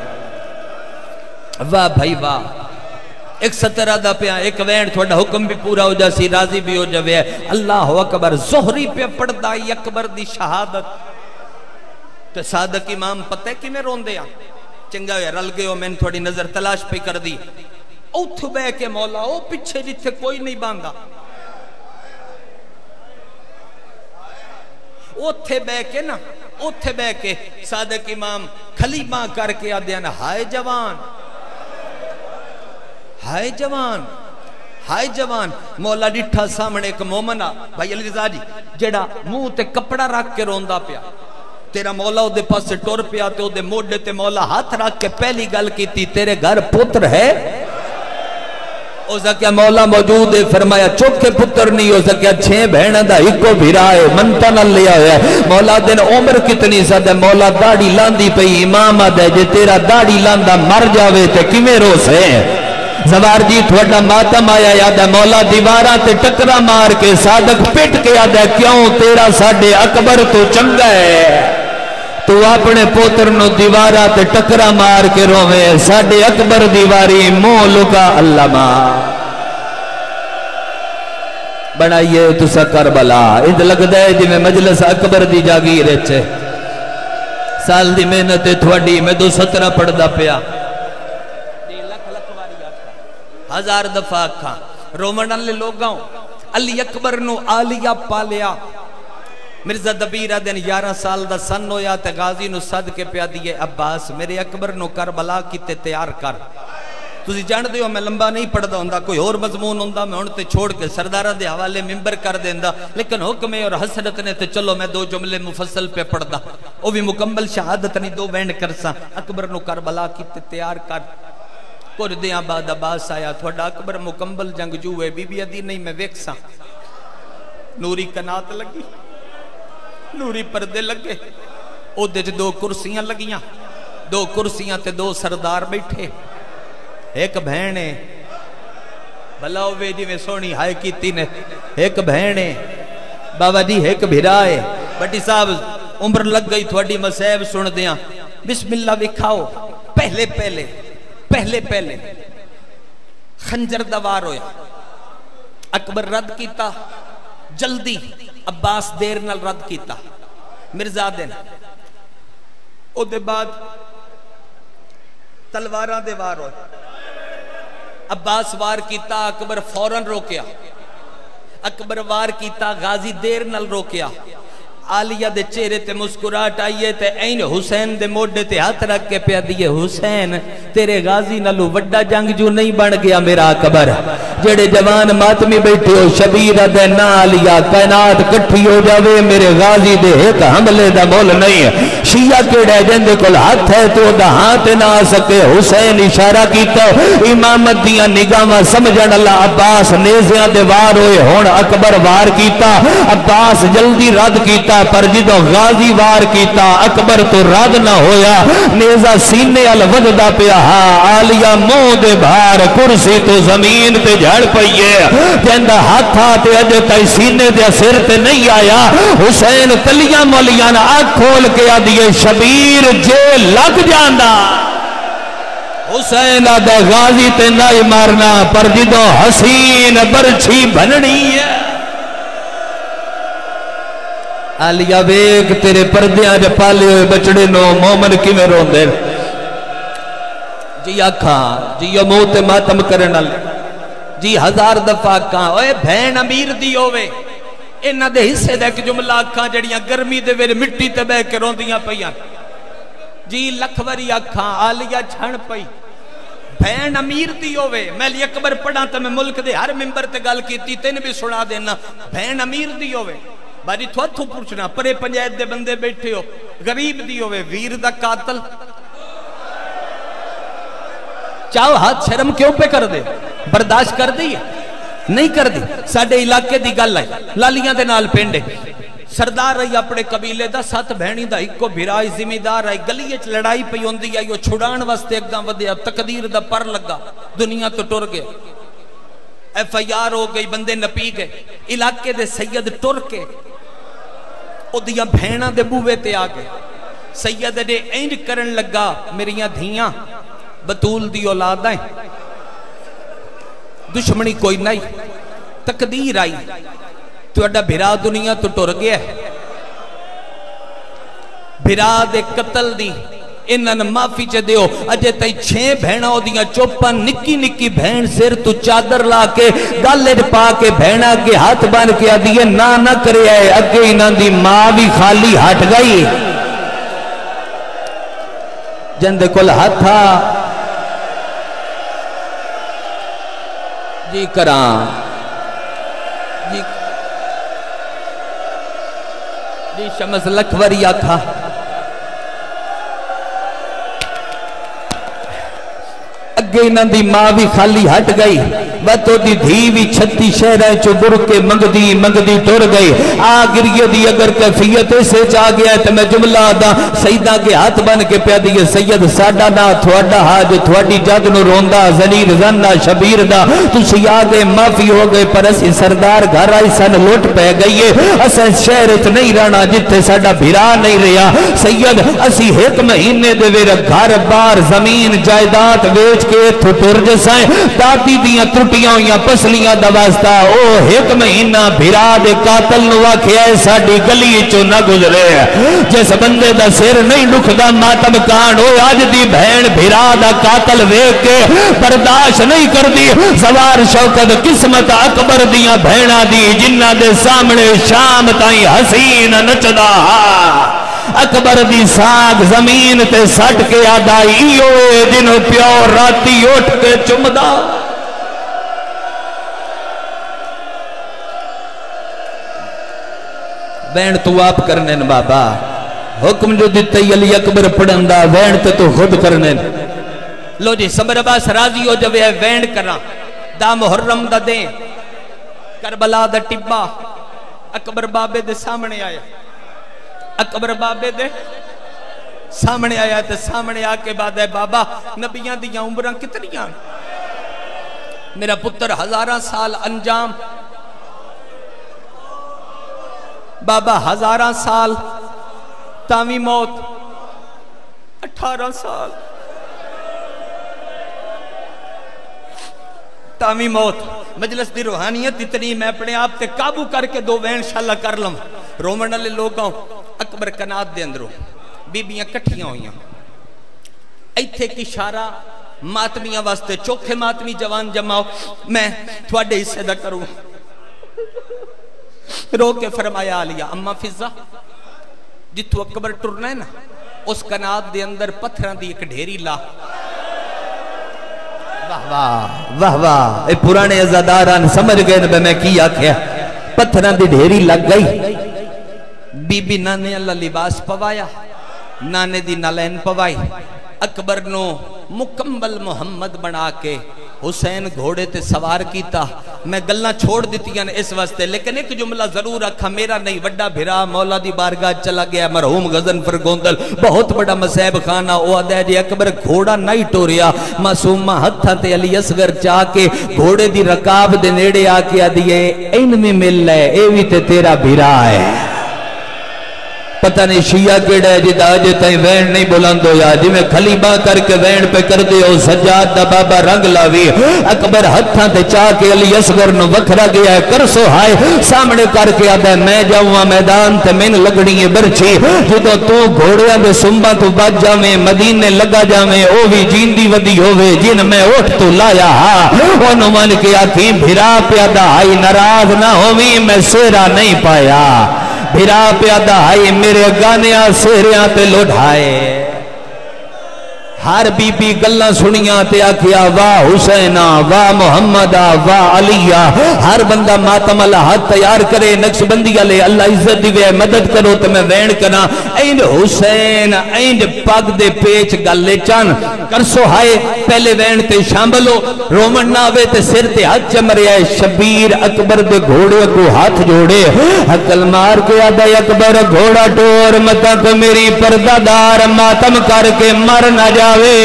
[SPEAKER 1] واہ بھائی واہ۔ ایک سترہ دا پیا ایک وین تھوڑا حکم بھی پورا ہو جاسی، راضی بھی ہو جاوے۔ اللہ اکبر زہری پہ پڑھدا اکبر دی شہادت تے صادق امام پتہ ہے کیویں روندے آ؟ چنگا ہویا رل گئے ہو، میں نے تھوڑی نظر تلاش پہ کر دی، اوتھے بہ کے مولا او پیچھے جتھے کوئی نہیں باندھا، اوتھے بہ کے نا، اوتھے بہ کے صادق امام کھلیمہ کر کے آدھے نا ہائے جوان، ہائے جوان، ہائے جوان۔ مولا ڈٹھا سامنے ایک مومنہ بھائی علی رضا جی جیڑا منہ تے کپڑا رکھ کے روندا پیا، تیرا مولا او دے پاس سے ٹور پیا تے او دے موڈے تے مولا ہاتھ رکھ کے پہلی گل کیتی، تیرے گھر پتر ہے؟ او سکیا مولا موجود ہے، فرمایا چوکے پتر نہیں ہو سکیا، 6 بہنوں دا ہکو بھیرا ہے، منتا نہ لیا ہوا ہے۔ مولا دن عمر کتنی سد ہے؟ مولا داڑھی لاندی پئی، امام آدھے جے تیرا داڑھی لاندا مر جاوے تے کیویں روسے؟ زوار جی تھوڑا ماتم آیا یاد ہے، مولا دیواراں تے ٹکرا مار کے صادق پٹ کے یاد ہے، کیوں تیرا ساڈے اکبر تو چنگا ہے، تو اپنے پوتر نو دیوارا تے ٹکرا مار کے روے، ساڈے اکبر دیواری منہ لکا اللہ ماں بنائیے تسا کربلا۔ اند لگ دے جی میں مجلس اکبر دی جاگیر رچے، سال دی محنت تھوڑی میں 217 پڑھدا پیا، 1000 دفعہ کھا رومن اللہ لوگاں علی اکبر نو آلیا پالیا۔ مرزا دبیرہ دن 11 سال دا سن ہویا تے غازی نو صد کے پیا دیئے عباس میرے اکبر نو کربلا کیتے تیار کر۔ تُسی جان دیو میں لمبا نہیں پڑھدا ہوندا، کوئی اور مضمون ہوندا میں انتے چھوڑ کے سردارہ دے حوالے ممبر کر دیندا، لیکن حکم اور حسرت نے تے چلو میں 2 جملے مفصل پہ پڑھدا، وہ بھی مکمل شہادت نہیں 2 وینڈ کرسا۔ اکبر نو کربلا کیتے تیار کر، کچھ دیاں بعد عباس آیا، تھوڑا اکبر مکمل جنگ جو ہے، بی بی ادھی نہیں میں ویکساں، نوری کنات لگی، نوری پردے لگے، او دے 2 کرسیاں لگیاں، 2 کرسیاں تے 2 سردار بیٹھے، ایک بہنے بھلا ہوئے جی میں سونی ہائے کیتی نے، ایک بہنے بابا جی ایک بھرائے بٹی صاحب عمر لگ گئی تھوڑی مسیب سن دیاں، بسم اللہ وکھاؤ۔ پہلے پہلے پہلے پہلے خنجر دوار ہویا، اکبر رد کیتا جلدی، عباس دیر نال رد کیتا، مرزا دن او دے بعد تلواراں دے وار ہوئے، عباس وار کیتا اکبر فوراں روکیا، اکبر وار کیتا غازی دیر نال روکیا، آلیہ دے چہرے تے مسکراہٹ آئیے تے این حسین دے موڈے تے ہاتھ رکھ کے پیا دیئے، حسین تیرے غازی نلو وڈا جنگ جو نہیں بن گیا میرا اکبر، جڑے جوان ماتمی بیٹھے ہو شبیر دے نا آلیہ کائنات کٹھی ہو جاوے، میرے غازی دے ایک حملے دا مول نہیں ہے، شیعہ کیڑے جندے کل ہاتھ ہے تو دا ہاتھ نہ آ سکے، حسین اشارہ کیتا امامت دیاں نگاہاں سمجھن اللہ، عباس نیزیاں دے وار ہوئے، ہون اکبر وار کیتا، عباس جلدی رد کیتا، پر جدو غازی وار کیتا اکبر تو رد نہ ہویا، نیزہ سینے الودہ پیا، آلیہ منہ دے بھار کرسی تو زمین تے جھڑ پئیے، جندہ ہاتھا تے اجے تائی سینے دے سر تے نہیں آیا، حسین تلیاں مولیاں آنکھ کھول کے آدھیے شبیر جے لگ جاندہ، حسین آدھا غازی تے نہیں مارنا پر جدو حسین برچھی بننی ہے آلیا ویگ تیرے پردیاں جے پالے ہوئے بچڑے نو مومن کی میں رون دے جی آکھاں جی یہ موت ماتم کرن والے جی ہزار دفعہ کہاں اوے بہن امیر دی ہووے انہاں دے حصے دا ایک جملہ آکھاں جڑیاں گرمی دے ویلے مٹی تے بہ کے روندیاں پیاں جی لکھوری آکھاں آلیا چھن پئی بہن امیر دی ہووے میں علی اکبر پڑھاں تے میں ملک دے ہر ممبر تے گل کیتی تین بھی سنا دینا بہن امیر دی ہووے باری تھوڑا پوچھنا پرے پنجائت دے بندے بیٹھے ہو غریب دی ہوئے ویر دا قاتل چاہو ہاتھ شرم کیوں پہ کر دے برداشت کر دی نہیں کر دی ساڑھے علاقے دی گل ہے لالیاں دے نال پینڈے سردار رہی اپنے قبیلے دا سات بہنی دا ایک کو بھیرائی زمیدار ہے گلیے چ لڑائی پہ ہوندی ہے یہ چھڑان واسطے ایک گاں ودیا تقدیر دا پر لگا دنیا تو ٹر گئے ایف آئی آر ہو گئی بندے نپی گئے علاقے دے سید ٹر کے او دیاں بہنہ دے بوے تے آگے سید دے اینڈ کرن لگا میریاں دھیاں بطول دی اولاد آئیں دشمنی کوئی نہیں تقدیر آئی تو اڈا بھرا دنیا تو ٹر گیا ہے بھرا دے قتل دی انہاں معافی چے دیو اجے تئی 6 بہناں اودیاں چوپاں نکی نکی بہن سر تو چادر لا کے گالے پا کے بہنا کے ہاتھ بن کے ادیے نہ کرے اے اگے انہاں دی ماں بھی خالی ہٹ گئی جندے کول ہتھا جی کراں جی شمس لکھوری آکھا اگے انہاں دی ماں بھی خالی ہٹ گئی بتو دی دھی بھی 36 شہریں چو بر کے منگدی ٹر گئی گریے دی اگر کیفیت سے چاہ گیا ہے تو میں جملہ دا سیدہ کے ہاتھ بن کے پیا دیئے سید ساڑا نا تھوڑا حاج تھوڑی جگ نو روندہ زنیر زنہ شبیر دا تسی آگے معافی ہو گئے پر اسی سردار گھر آئی سن لوٹ پہ گئیے اسے شہر چ نہیں رہنا جتے ساڑا بھیرا نہیں رہا سید اسی 1 مہینے دے ویرا گھر بار زمین جائیداد ویچ کے تھو ٹر جسائیں دادی دیاں ترٹیاں ہویاں پسلیاں دا واسطہ او 1 مہینہ بھرا دے قاتل نو آکھیا ہے ساڈی گلی چوں نہ گزرے جس بندے دا سر نہیں لکھدا ماتم کانڈ او اج دی بہن بھرا دا قاتل ویکھ کے برداشت نہیں کردی سوار شوکت قسمت اکبر دیاں بہناں دی جنہاں دے سامنے شام تائیں حسین نچدا اکبر دی ساگ زمین تے سٹ کے آدائی ہوئے دنوں پیو راتی اٹھ کے چمدا بین تو آپ کرنے بابا حکم جو دیتے علی اکبر پڑھندا وین تے تو خود کرنے لو جی صبر عباس راضی ہو جب ہے وین کرنا دا محرم دا دیں کربلا دا ٹبا اکبر بابے دے سامنے آیا اکبر بابے دے سامنے آیا تے سامنے آکے بعد ہے بابا نبیاں دیاں عمران کتنیاں میرا پتر 1000 سال انجام بابا 1000 سال تاوی موت 18 سال تاوی موت مجلس دی روحانیت اتنی میں اپنے آپ تے قابو کر کے 2 وین شاللہ کر لوں رومن علی لوگاں اکبر کنات دے اندروں بیبیاں کٹھیاں ہویاں ایتھے کی اشارہ ماتمیاں واسطے چوکھے ماتمی جوان جماؤ میں تھوڑے حصے دا کروں رو کے فرمایا آلیا اما فضا جتو اکبر ٹرنا ہے نا اس کنات دے اندر پتھران دی ایک ڈھیری لا واہ واہ واہ واہ اے پرانے ازاداران سمجھ گئے نبے میں کیا کیا پتھران دی ڈھیری لگ گئی بی بی نانے اللہ لباس پوایا نانے دی نالین پوائی اکبر نو مکمل محمد بنا کے حسین گھوڑے تے سوار کیتا میں گلنا چھوڑ دیتی ہیں اس واسطے لیکن ایک جملہ ضرور رکھا میرا نہیں وڈا بھرا مولا دی بارگاہ چلا گیا مرحوم غزنفر گوندل بہت بڑا مسیب خانہ او آدھے جی اکبر گھوڑا نہیں ٹوریا معصومہ ہتھا تے علی اصغر چاہ کے گھوڑے دی رکاب دے نیڑے آکے آدھیے این میں مل لے اے بھی تے تیرا بھرا ہے پتہ نہیں شیعہ کیڑا ہے جدا جے تائیں وین نہیں بلند ہویا جی میں خلیبہ کر کے وین پہ کر دے او سجاد دا بابا رنگ لاوی اکبر ہتھاں تے چاہ کے علی اصغر نو وکھرا گیا ہے کرسو ہائے سامنے کر کے آدھا میں جاؤں میدان تے میں لگڑی ہے برچی جدو تو گھوڑیاں دے سنبا تو بچ جاویں مدینے لگا جاویں او بھی جین دی ودی ہووے جن میں اٹھ تو لایا ہاں انہوں من کے آکھیں بھرا پیادہ آئی ناراض نہ ہوویں میں سیرا نہیں پایا بھرا پیادہ آئی میرے گانیاں سہریاں تے لڑھائے ہر بی بی گلہ سنیاں تے آکھیا واہ حسینہ واہ محمدہ واہ علیہ ہر بندہ ماتم اللہ حد تیار کرے نقش بندی علی اللہ عزت دیوے مدد کرو تے میں وین کنا ایند حسین ایند پاک دے پیچ گلے چان کرسو ہائے پہلے وین تے شاملو رومن ناوے تے سر تے ہاتھ چمرے آئے شبیر اکبر دے گھوڑے کو ہاتھ جوڑے حقل مار کے آدھا اکبر گھوڑا ٹور متا تو میری پردادار ماتم کر کے مر نہ جا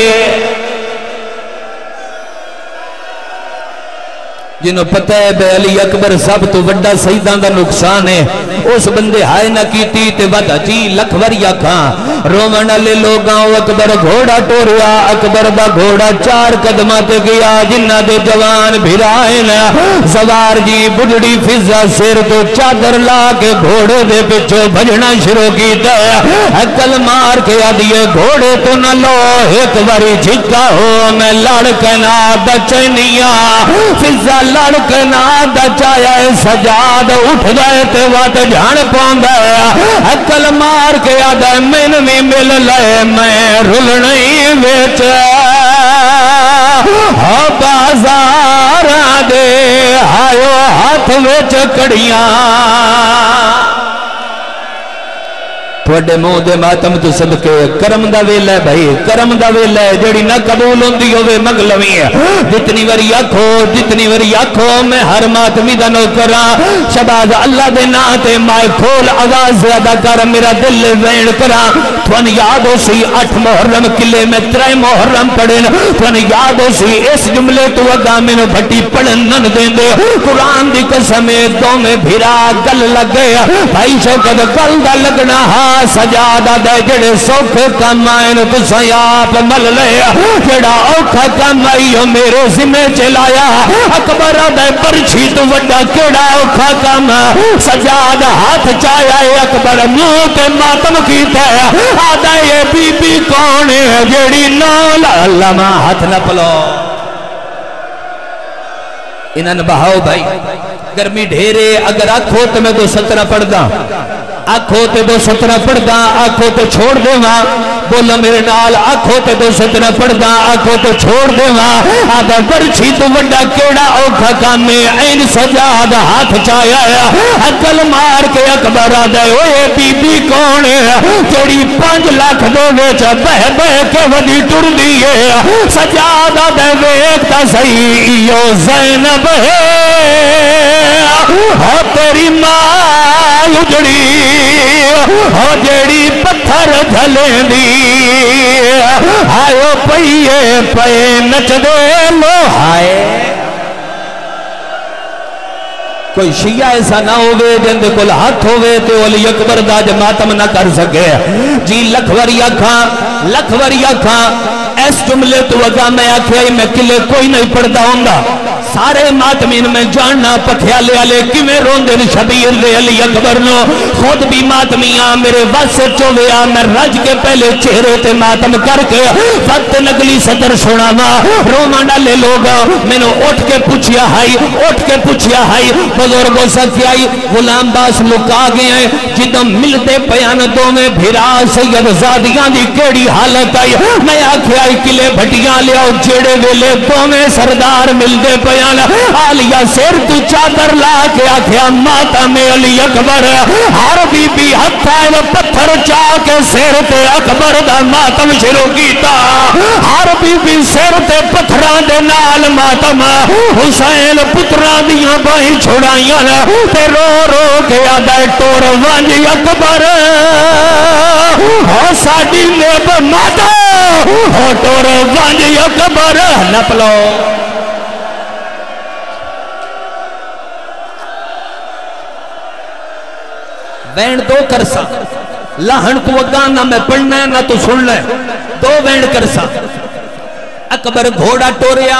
[SPEAKER 1] جنہوں پتہ ہے بے علی اکبر سب تو وڈا سیدان دا نقصان ہے اس بندے ہائے نہ کیتی تے وڈا جی لکھ وریا کھاں رومن علی لوگاں اکبر گھوڑا ٹوریا اکبر دا گھوڑا 4 قدمہ تے گیا جنہ دے جوان بھرائن زوار جی بڑھڑی فضا سیر تو چادر لا کے گھوڑے دے پچھو بھجنا شروع کی تے عقل مار کے آدھئے گھوڑے تو نہ لو ایک باری جھکا ہو میں لڑکنا بچنیا فضا لڑکنا دچایا سجاد اٹھ گئے تے وات جھان پوندا عقل مار کے آدھا میں بھی مل لے میں رلنی وچ بازار دے آئیو ہاتھ وچ کڑیاں تھوڑے منہ دے ماتم تو صدقے کرم دا ویلہ ہے بھائی کرم دا ویلہ ہے جڑی نہ قبول ہوندی ہوئے مغلوی ہے جتنی وری آکھو میں ہر ماتمی دا نوکرا شباز اللہ دے ناتے مائے کھول آواز زیادہ کر میرا دل وین کرا تھوان یاد ہو سی 8 محرم کلے میں 3 محرم پڑھن تھوان یاد ہو سی اس جملے تو اگا میں نو بھٹی پڑھن نن دین دے قرآن دی قسمیں دو میں بھیرا گل لگ گیا بھائی شوکت گل دا لگنا ہاں سجادہ دے جڑے سوکھے کم آئین تو سیاپ مل لیا جڑا اوکھا کم آئیو میرے ذمہ چلایا اکبر دے پرچھی تو وڈا کیڑا اوکھا کم سجادہ ہاتھ چایا اکبر منہ کے ماتم کیتا ہے آدھا یہ بی بی کون ہے جڑی نال اللہ ماں ہاتھ نہ پلو انہاں بہاؤ بھائی گرمی ڈھیرے اگر آنکھو تو میں 217 پڑھ دا آنکھو تے 217 پڑھ دا آنکھو تے چھوڑ دے ماں بولا میرے نال آنکھو تے 217 پڑھ دا آنکھو تے چھوڑ دے ماں آدھا برچھی تو وڈا کیڑا اوکھا کامے این سجاد ہاتھ چایا عقل مار کے اکبر آدھا اوے بی بی کون ہے جڑی 5 لاکھ دے ویچا بہ بہ کے ودی ٹر دیئے سجاد آدھا ویکتا سہی زینب ہے تیری ماں اجڑی جیڑی پتھر دھلیں دی آئیو پئیے پئے نچ دے لو ہائے کوئی شیعہ ایسا نہ ہوئے جن دے کل ہاتھ ہوئے تو علی اکبر دا جماعتم نہ کر سکے جی لکھ وریا کھاں اس جملے تو اگا میں آکھائی میں کلے کوئی نہیں پڑھتا ہوں گا سارے ماتمین میں جاننا پتھیا لے آلے کیویں روندن شبیر دے علی اکبر نو خود بھی ماتمیاں میرے واسے چویا میں رج کے پہلے چہرے تے ماتم کر کے وقت نگلی صدر سونا وا رومانڈا لے لوگا میں نے اٹھ کے پوچھیا ہائی بزرگوں سکیائی غلام باس لکا گئے ہیں جدوں ملتے پیانتوں میں بھیرا سید زادیاں دی کیڑی حالت آئی میں آکھائی کلے بھٹیاں لے آؤ جیڑے ویلے دو میں سردار ملتے پیان آلیا سیر تو چادر لا کے آکھیا ماتا میں علی اکبر ہر بی بی ہتھائے پتھر چاہ کے سیر تے اکبر دا ماتم شروع کیتا ہر بی بی سیر تے پتھران دے نال ماتم حسین پتران دیاں بائی چھوڑائیاں تے رو رو کے آدھائے ٹور وانجی اکبر ہو ساڑی نیب ماتا ہو ٹور وانجی اکبر نپلو وین دو کرسا लाहन को गाना मैं पढ़ना है ना तो सुन ले। दो वेण कर सा अकबर घोड़ा टोरिया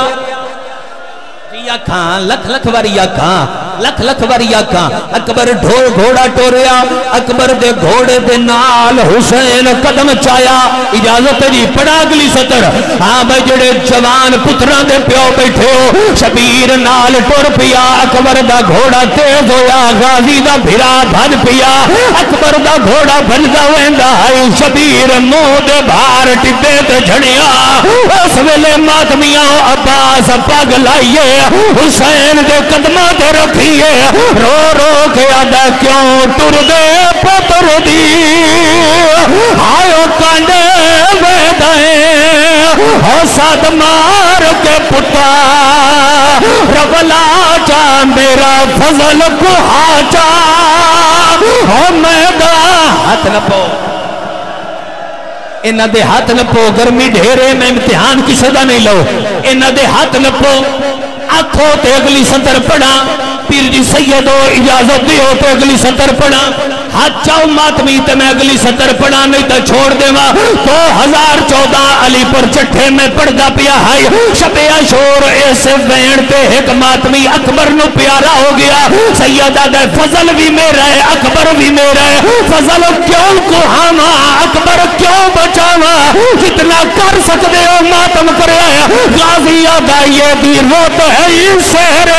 [SPEAKER 1] खां लख लख वारिया खां लख लख वारिया खां अकबर ढोल घोड़ा टोरिया अकबर दे घोड़े दे नाल हुसैन कदम चाया इजाजत जी पढ़ा अगली सतर। हाँ भाई जेड़े जवान पुत्रां दे प्यो बैठे हो शबीर नाल टुर पिया अकबर दा घोड़ा तेज होया गाजी दा भिरा भज पिया अकबर दा घोड़ा भजदा वेंदा है शबीर मुंह दे भार टिब्बे ते झड़िया उस वेले मातमियां अब्बास पग लाइए हुसैन दे कदमां ते रखिए रो रो के आदा क्यों टुर दे पुत्र दी आयो कांडे वेदाए हो साद मार के पुता रवला जा मेरा फजल कुहाचा हो मैदा हाथ न पो इन्हां दे हाथ न पो गर्मी ढेरे में इम्तिहान किसी का नहीं लो इन्हां दे हाथ न पो आखो ते अगली सतर पढ़ा पीर जी सैयदो इजाजत दियो तो अगली सतर पढ़ा हाथ चाओ मातमी ते मैं अगली सतर पढ़ा नहीं तो छोड़ देवा। 2014 अलीपुर चट्ठे में पढ़दा पिया है शबे अशूर ऐसे वैण पे एक मातमी अकबर नु प्यारा हो गया सैयदा दे फजल भी मेरा है अकबर भी मेरा है फजल क्यों कुहावा अकबर क्यों बचावा जितना कर सकते हो मातम करे गाजिया दा ये दी रोत है शहरे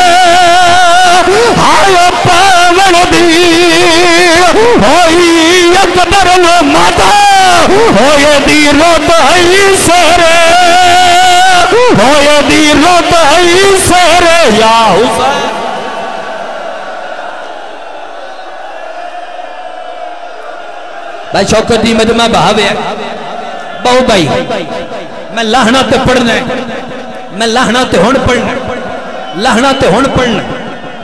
[SPEAKER 1] हाय पावन दी होई अकबर नो माता होए दी रोत है शहरे होए दी रोत है शहरे या हुसैन। भाई शौकत जी मजमा बहावे बहु भाई मैं लाहना ते पढ़ना मैं लाहना ते हुण पढ़ना लाहना ते हुण पढ़ना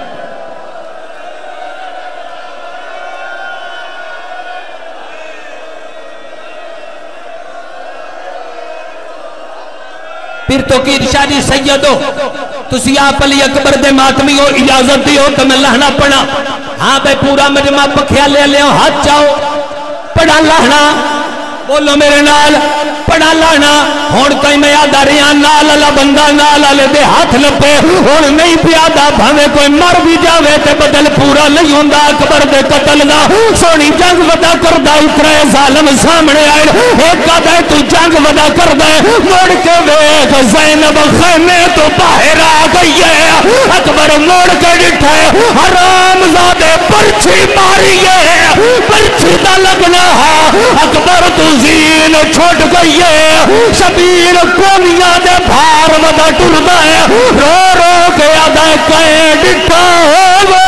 [SPEAKER 1] फिर तो की इरशादी सैयदो तुसी आप अली अकबर दे मातमी हो इजाजत दी हो तो मैं लाहना पढ़ा। हाँ भाई पूरा मजमा पखिया ले लियो हाथ चाओ पढ़ा लाहना बोलो मेरे नाल पढ़ा लाना हुण कई मैं याद आ रहा नाल वाला बंदा नाल वाले दे हाथ लपे हुण नहीं प्यादा भावे कोई मर भी जावे ते बदल पूरा नहीं हुंदा अकबर दे कतल दा सोनी जंग वदा करदा इतरे जालिम सामने आए एक कदे तू जंग वदा करदा मुड़ के वेख ज़ैनब खैमे तो बाहर आ गई है अकबर मुड़ के डिठे हरामजादे परछी मारी है परछी दा लगना है अकबर तू जीन छोड़ गई है शबीर कोनिया दे भार वदा टुरदा है रो रो के आदा कहे डिठा होवे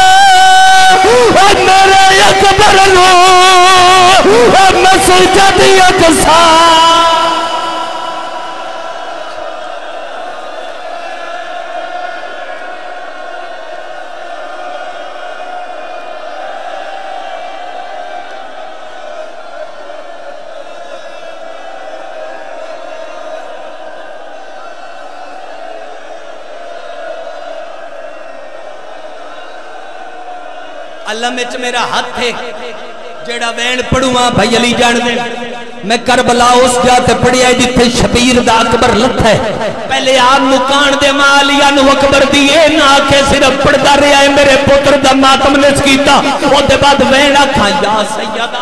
[SPEAKER 1] मेरे अकबर नो मसजद अकसा अल्लाह में मेरा हाथ है जेड़ा वैन पढ़ुआ भाई अली जान दे मैं करबला उस जाते पढ़िया जिथे शबीर दा अकबर लथ है पहले आप मुकान दे मालिया नु अकबर दी ए ना आखे सिर्फ पढ़दा रहा है मेरे पुत्र दा मातम निस कीता ओदे बाद वैन आखा या सैयदा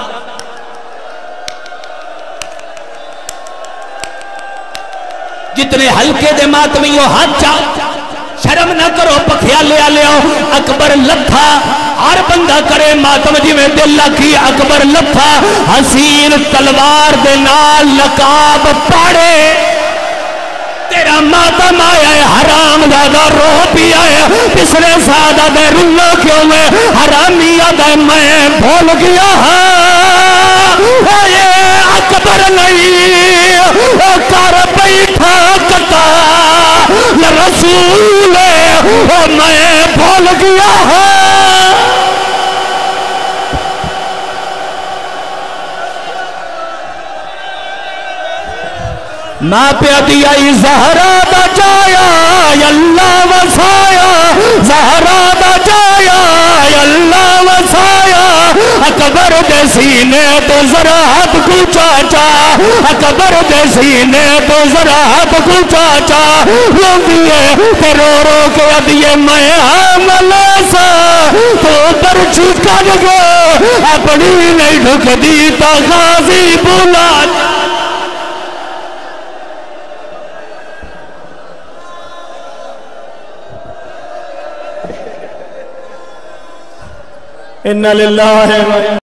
[SPEAKER 1] जितने हल्के दे मातमी हो हाथ चा शर्म ना करो पखिया ले आओ अकबर लथा हर बंदा करे मातम जिवें दिल लखी अकबर लथा हसीन तलवार दे नाल नकाब पाड़े तेरा मातम आया है हराम दादा रो पिया है पिछले सादा दे रुल्ला क्यों मैं हरामी आदा मैं भूल गया ये अकबर नहीं कर बैठा कता रसूल मैं भूल गया ना पे दिया ज़हरा बचाया अल्लाह वसाया ज़हरा बचाया अल्लाह वसाया
[SPEAKER 2] اکبر دے سینے تو ذرا ہاتھ کو چاچا اکبر دے سینے تو ذرا ہاتھ کو چاچا رو دیے تے رو رو کے ادیے میں عمل سا تو برچی کر گے اپنی نہیں ڈھک دیتا غازی بولا اِنَّ لِلَّهِ